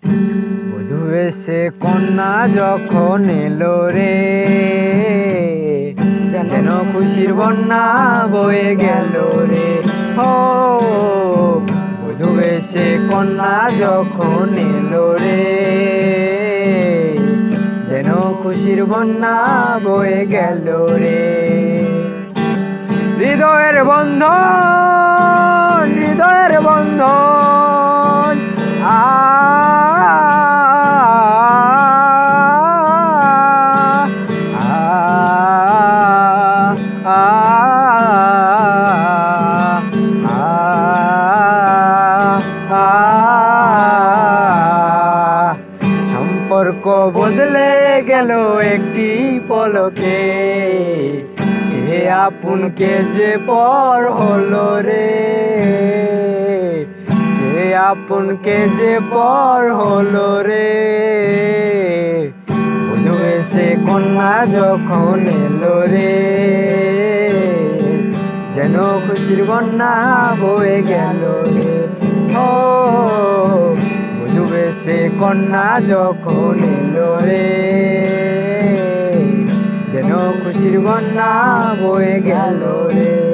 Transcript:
বধূ এসে কন্যা যখন এলো রে, যেন খুশির বন্যা বয়ে গেল রে। ও বধূ এসে কন্যা যখন এলো রে, যেন খুশির বন্যা বয়ে গেল রে। হৃদয়ের বন্ধন, হৃদয়ের বন্ধন, সম্পর্ক বদলে গেল একটি পলকে, কে আপন কে যে পর হলো রে, কে আপন কে যে পর হলো রে। বধূ এসে কন্যা যখন এলো রে, যেন খুশির বন্যা বয়ে গেল রে। ও বধূ এসে কন্যা যখন এলো রে, যেন খুশির বন্যা বয়ে গেল রে।